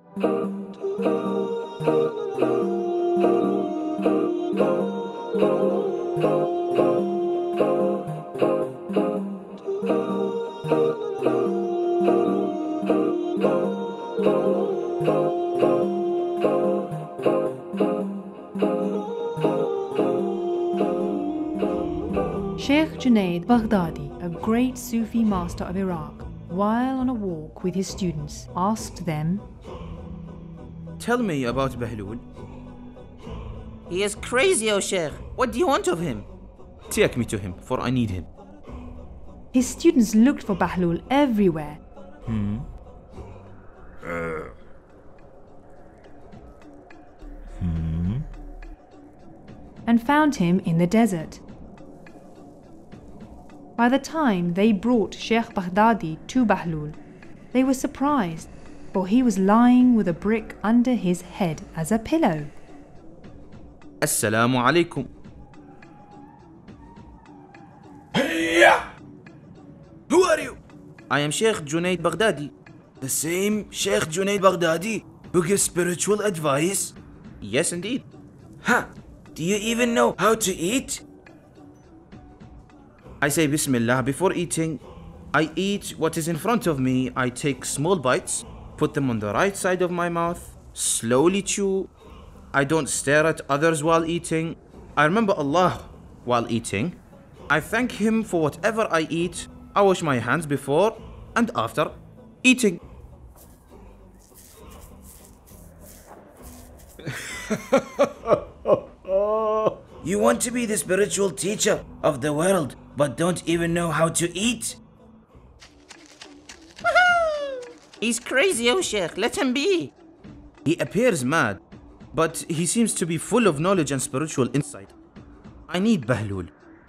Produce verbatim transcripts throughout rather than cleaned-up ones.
Sheikh Junaid Baghdadi, a great Sufi master of Iraq, while on a walk with his students, asked them, "Tell me about Bahlool." "He is crazy, O Sheikh. What do you want of him?" "Take me to him, for I need him." His students looked for Bahlool everywhere. Hmm. Hmm. And found him in the desert. By the time they brought Sheikh Baghdadi to Bahlool, they were surprised, for he was lying with a brick under his head as a pillow. Assalamu alaikum. Hey! Who are you? I am Sheikh Junaid Baghdadi. The same Sheikh Junaid Baghdadi who gives spiritual advice? Yes, indeed. Huh? Do you even know how to eat? I say Bismillah before eating. I eat what is in front of me. I take small bites, put them on the right side of my mouth, slowly chew. I don't stare at others while eating. I remember Allah while eating. I thank Him for whatever I eat. I wash my hands before and after eating. You want to be the spiritual teacher of the world, but don't even know how to eat? He's crazy, O Sheikh. Let him be. He appears mad, but he seems to be full of knowledge and spiritual insight. I need Bahlool.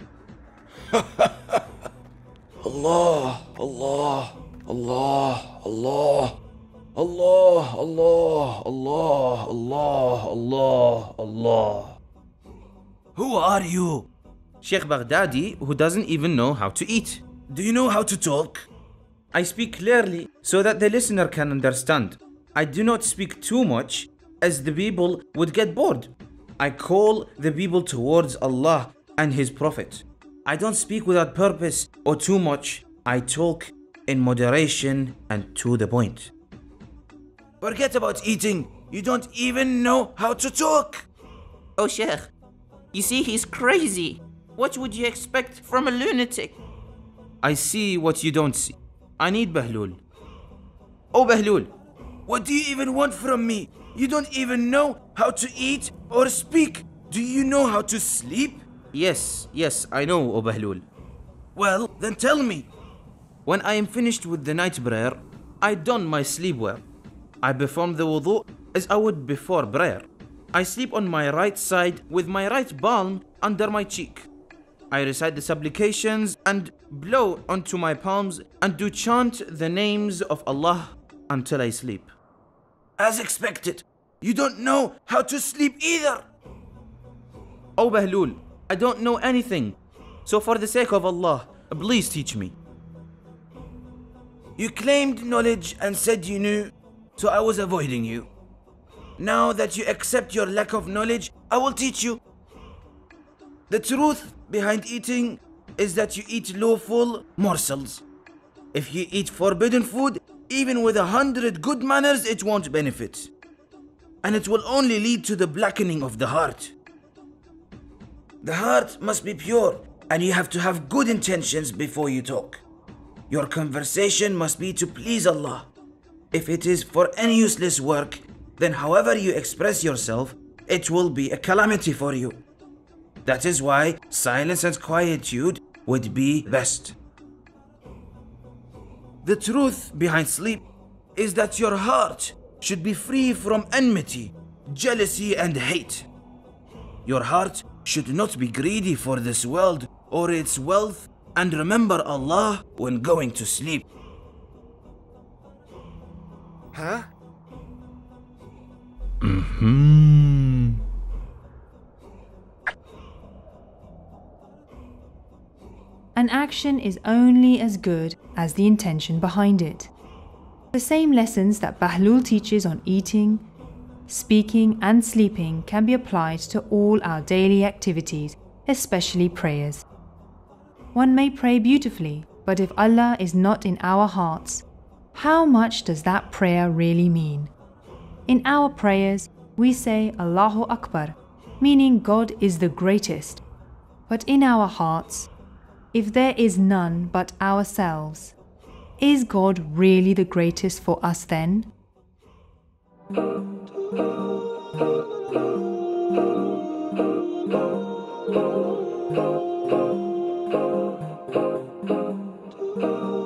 Allah, Allah, Allah, Allah, Allah, Allah, Allah, Allah, Allah, Allah. Who are you? Sheikh Baghdadi, who doesn't even know how to eat. Do you know how to talk? I speak clearly so that the listener can understand. I do not speak too much, as the people would get bored. I call the people towards Allah and His Prophet. I don't speak without purpose or too much. I talk in moderation and to the point. Forget about eating. You don't even know how to talk. Oh Sheikh, you see he's crazy. What would you expect from a lunatic? I see what you don't see. I need Bahlool. Oh Bahlool, what do you even want from me? You don't even know how to eat or speak. Do you know how to sleep? Yes, yes, I know, O Bahlool. Well, then tell me. When I am finished with the night prayer, I don my sleepwear. I perform the wudu as I would before prayer. I sleep on my right side with my right palm under my cheek. I recite the supplications and blow onto my palms and do chant the names of Allah until I sleep. As expected, you don't know how to sleep either. Oh Bahlool, I don't know anything. So for the sake of Allah, please teach me. You claimed knowledge and said you knew, so I was avoiding you. Now that you accept your lack of knowledge, I will teach you. The truth behind eating is that you eat lawful morsels. If you eat forbidden food, even with a hundred good manners, it won't benefit. And it will only lead to the blackening of the heart. The heart must be pure, and you have to have good intentions before you talk. Your conversation must be to please Allah. If it is for any useless work, then however you express yourself, it will be a calamity for you. That is why silence and quietude would be best. The truth behind sleep is that your heart should be free from enmity, jealousy, and hate. Your heart should not be greedy for this world or its wealth, and remember Allah when going to sleep. Huh? Mm-hmm. An action is only as good as the intention behind it. The same lessons that Bahlool teaches on eating, speaking and sleeping can be applied to all our daily activities, especially prayers. One may pray beautifully, but if Allah is not in our hearts, how much does that prayer really mean? In our prayers, we say Allahu Akbar, meaning God is the greatest. But in our hearts, if there is none but ourselves, is God really the greatest for us then? Thank you.